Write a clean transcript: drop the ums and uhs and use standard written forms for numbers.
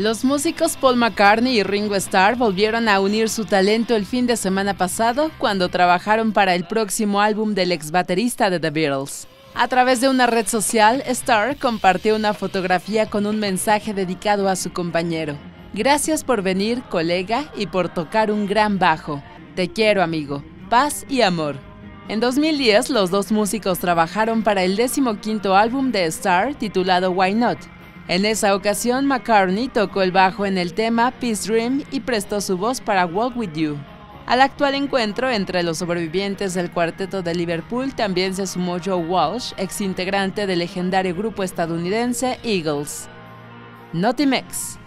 Los músicos Paul McCartney y Ringo Starr volvieron a unir su talento el fin de semana pasado cuando trabajaron para el próximo álbum del ex baterista de The Beatles. A través de una red social, Starr compartió una fotografía con un mensaje dedicado a su compañero. Gracias por venir, colega, y por tocar un gran bajo. Te quiero, amigo. Paz y amor. En 2010, los dos músicos trabajaron para el 15º álbum de Starr titulado Why Not. En esa ocasión, McCartney tocó el bajo en el tema Peace Dream y prestó su voz para Walk With You. Al actual encuentro entre los sobrevivientes del cuarteto de Liverpool también se sumó Joe Walsh, ex integrante del legendario grupo estadounidense Eagles. Notimex.